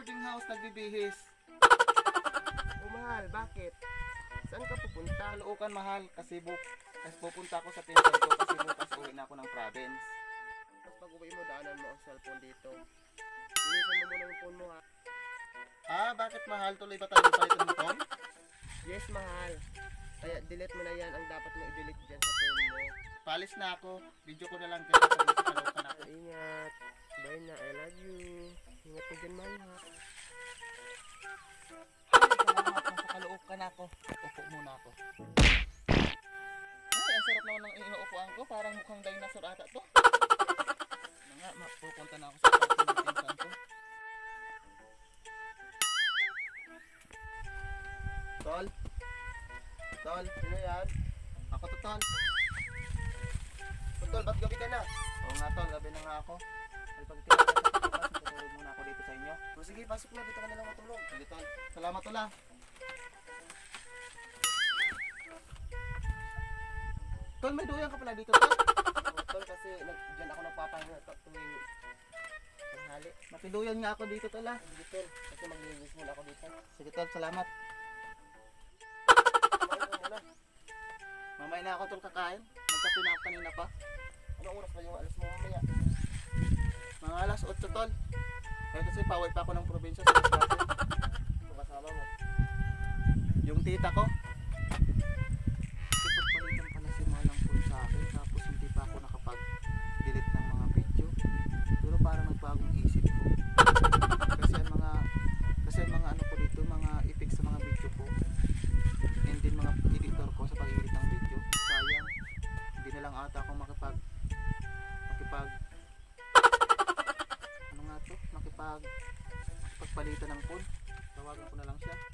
boarding house nagbibihis. Oh, mahal, bakit? Saan ka pupunta? Caloocan, mahal, kasi pupunta ako sa pinsan ko kasi bukas uwi na ako ng province. Tapos pag uwi mo, daanan mo ang cellphone dito. Inisan mo muna yung phone mo, ha? Bakit mahal? Tuloy ba tayo pa itong phone? Yes, mahal. Kaya delete mo na yan ang dapat mo i-delete dyan sa phone mo. Palis na ako. Video ko na lang kita sa Caloocan ako. Ingat. Bye na. I love you. Ingat mo dyan, mahal, ha? Salamat, nasa Caloocan ako. Upo muna ako. Ay, ang sarap naman ng inuupuan ko. Parang mukhang dinosaur ata to. Ano nga, pupunta na ako sa party ng pinsan ko. Tol? Tol, sino yan? Ako to, tol. Tol, ba't gabi ka na? Oo nga, tol. Gabi na nga ako. Ay, pagkita sa pagkakas, tutulog muna ako dito sa inyo. O sige, pasok na. Dito ka na lang matulog. Sige, tol. Salamat, tol, ah. Tol, may duyan ka pala dito, tol. O, tol, kasi dyan ako nagpapahinga tuwing tanghali. Makiduyan nga ako dito, tol, ah. Sige, tol, kasi maglilinis muna ako dito. Sige, tol. Salamat. Kumain ka muna. Mamaya na ako, tol, kakain. Nagkape na ako kanina pa. Anong oras ba yung alas mo mamaya? Mga alas 8, tol. Kaya kasi pauwi pa ako ng probinsya sa Masbate. Ito kasama mo. Yung tita ko. Pagpalitan pala si Malang po sa akin. Tapos hindi pa ako nakapag-delete ng mga video. Pero parang nagbagong isip ko. Kasi ang mga ano ko dito, mga effects sa mga video ko. And din mga editor ko sa pag-edit ng video. Sayang. Hindi na lang ata ako makipagpalitan ng phone. Tawagan ko na lang siya.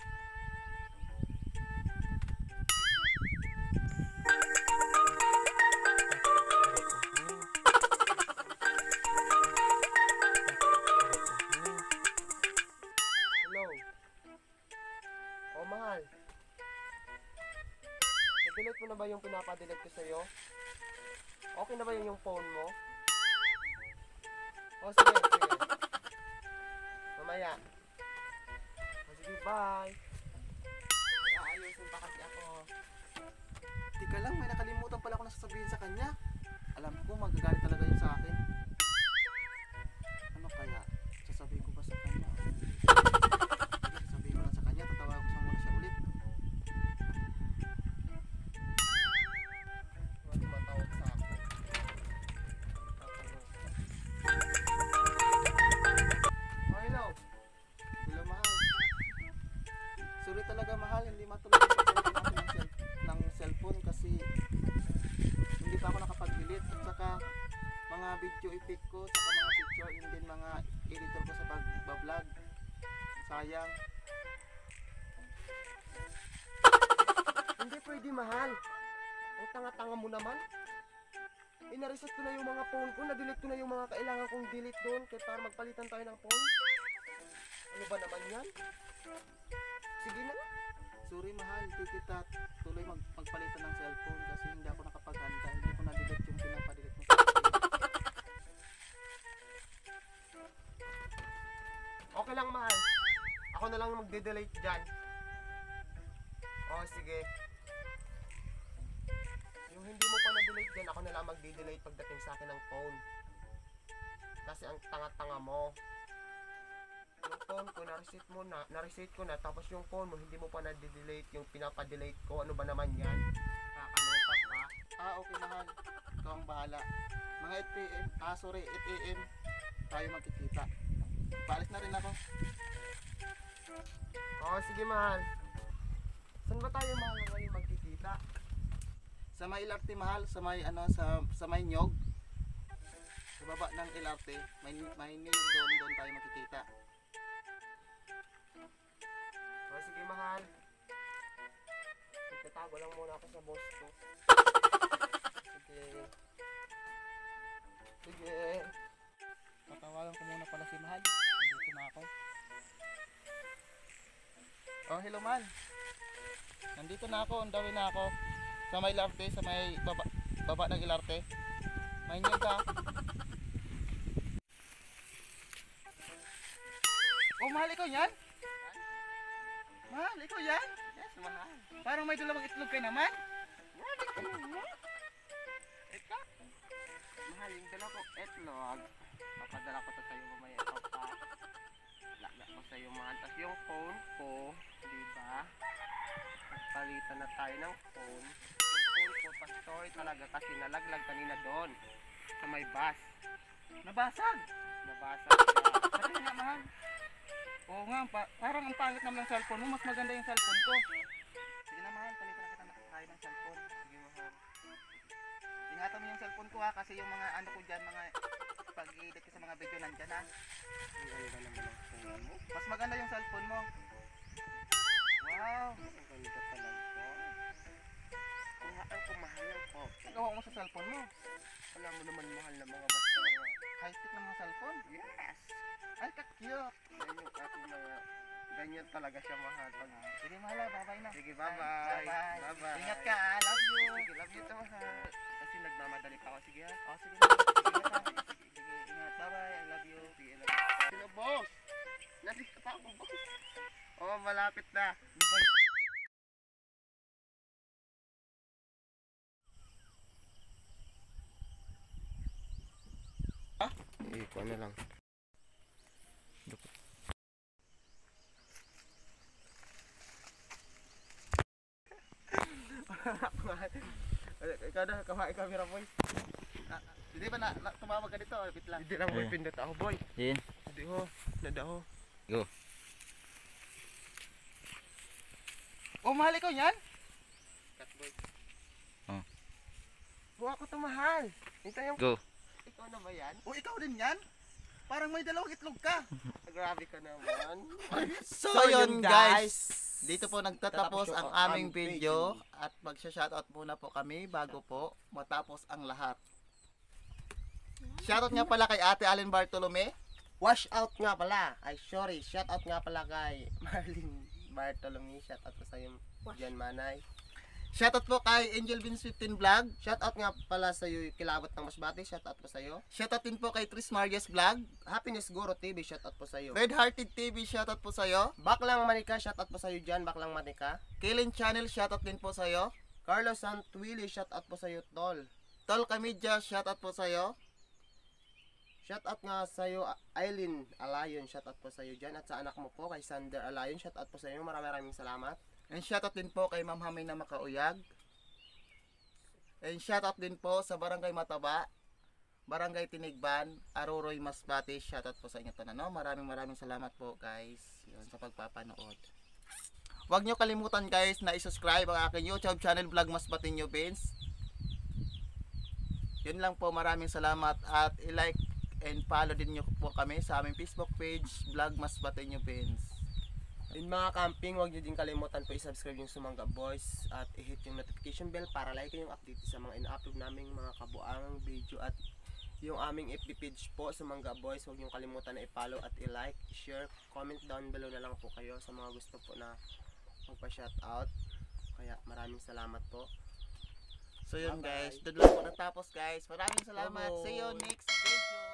Hello? Oh, mahal. Na-delete mo na ba yung pinapa-delete ko sa'yo? Okay na ba yung phone mo? Oh, sige, sige. Mamaya. Oh, sige, bye. Aayusin pa kasi ako. Tika lang, may nakalimutan pala ako na sasabihin sa kanya. Alam ko, magagalit talaga yun sa akin. Ano kaya? Sasabihin ko ba sa kanya? Sige, sasabihin ko lang sa kanya. Tatawag ko sa muna siya ulit. Huwag matawag sa akin. Oh, hello. Hello, mahal. Sorry talaga, mahal. Hindi matuloy yung pagkakas natin ng cellphone kasi hindi pa ako nakapag-delete. At saka mga video effect ko, saka mga picture, and din mga editor ko sa pag-vlog. Sayang. Hindi pwede, mahal. Ang tanga-tanga mo naman. Inareset ko na yung mga phone ko. Na-delete ko na yung mga kailangan kong delete doon. Kaya para magpalitan tayo ng phone. Ano ba naman yan? Sige na. Sorry, mahal. Hindi kita tuloy magpalitan ng cellphone kasi hindi ako nakapaghanda. Hindi ko na-delete yung pinapadelete mo sa akin. Okay lang, mahal. Ako na lang magde-delete dyan. Oh, sige. Yung hindi mo pa na-delete dyan, ako na lang magde-delete pagdating sa akin ng phone. Kasi ang tanga-tanga mo. Yung phone ko, na-reset ko na, tapos yung phone mo, hindi mo pa na-delete yung pinapa-delete ko. Ano ba naman yan? Kakaloka pa. Okay, mahal. Ikaw ang bahala. Mga 8 p.m. 8 a.m. tayo magkikita. Paalis na rin ako. Oh, sige, mahal. Saan ba tayo, mahal, ngayon magkikita? Sa may LRT, mahal, sa may sa may Nyog. Sa baba ng LRT, may Nyog doon tayo makikita. Oh, sige, mahal. Magtatago lang muna ako sa boss ko. Sige. Sige. Tatawagan ko muna pala si Mahal. Nandito na ako. Oh, hello, Mahal. Nandito na ako, on the way na ako. Sa may LRT, sa may baba ng LRT. May Nyog ka. Oh, Oh, mahal ikaw yan? Mahal, ikaw yan? Yes, mahal. Parang may dalawang itlog ka naman. Grabe ka naman. Ikaw. Mahal, yung dala ko etlog. Papadala ko to sa'yo mamaya. Laga ko sa'yo mahal. Tapos yung phone ko, di ba? Nagpalitan na tayo ng phone. Yung phone ko, pa-story talaga kasi nalaglag kanina doon. Sa may bus. Nabasag. Nabasa siya. Pati nga, mahal. Oo nga, parang ang pangit naman ng cellphone mo. Mas maganda yung cellphone ko. Sige na, mahal. Palitan na kita tayo ng cellphone. Sige, mahal. Ingatan mo yung cellphone ko ha, kasi yung mga ano ko dyan, mga pag-edit ko sa mga video nandyan ha. Ang ganda naman ang phone mo. Mas maganda yung cellphone mo. Wow. Ang ganda talaga. Kuhaan ko mahal ng phone. Gawa mo sa cellphone mo. Alam mo naman mahal na mga basta mga. High-tech na mga cellphone. Yes! Ay, ka-cute. Yan yung ating mga. Ganyan talaga siya mahal. Sige, mahal ha. Bye-bye na. Sige, bye-bye. Bye-bye. Bye-bye. Ingat ka ha. Love you. Sige, love you to mahal. Kasi nagmamadali pa ako. Sige ha. Oh, sige na. Ingat ha. Sige, ingat. Bye-bye. I love you. Sige, love you. Sino, boss? Nandito pa ako, boss. Oh, malapit na. Ikaw na lang. Ikaw na, kumain camera boy. Hindi ba tumawag ka dito? Wait lang. Hindi lang boy, pindot ako boy. Yun. Hindi ho, nada ho. Oh, mahal ikaw yan? Cut boy. Oh. Buha ko to mahal. Ito yung... Go. Ikaw na ba yan? Oh, ikaw din yan? Parang may dalawang itlog ka. Grabe ka naman. So, yun, guys. Dito po nagtatapos Tatapos yung ang aming video at magsha-shoutout muna po kami bago po matapos ang lahat. Shoutout nga pala kay Ate Allen Bartolome. Wash out nga pala. Ay, sorry. Shout out nga pala kay Marlene Bartolome. Shout out ko sa'yo, Jan Manay. Shoutout po kay Angel Vince 15 Vlog. Shout out nga pala sa'yo, Kilabot ng Masbate. Shout out po sa'yo. Shoutout din po kay Tris Marias Vlog. Happiness Guru TV. Shout out po sa'yo. Red Hearted TV, shoutout po sa'yo. Baklang Manika. Shout out po sa'yo dyan. Baklang Manika. Kaylin Channel, shoutout din po sa'yo. Carlos Santwili. Shout out po sa'yo, Tol. Tol Kamidja, shoutout po sa'yo. Shout out nga sa'yo, Aileen Alayon. Shout out po sa'yo dyan. At sa anak mo po, kay Sander Alayon. Shout out po sa'yo. Maraming salamat. And shoutout din po kay Ma'am Hamay na Makauyag. And shoutout din po sa Barangay Mataba, Barangay Tinigban, Aroroy Masbate. Shoutout po sa inyo tanan. No? Maraming salamat po guys yun, sa pagpapanood. Huwag nyo kalimutan guys na i-subscribe ang aking YouTube channel Vlog Masbate New Pins. Yun lang po, maraming salamat at i-like and follow din nyo po kami sa aming Facebook page Vlog Masbate New Pins. In mga camping, huwag nyo din kalimutan po i-subscribe yung Sumangga Boys at i-hit yung notification bell para like kayong update sa mga in-upload naming mga kabuang video at yung aming FB page po, Sumangga Boys. Huwag nyo kalimutan na i-follow at i-like, share, comment down below na lang po kayo sa mga gusto po na magpa-shoutout. Kaya maraming salamat po. So yun Bye-bye. guys, doon lang po natapos guys. Maraming salamat. Bye-bye. See you next video.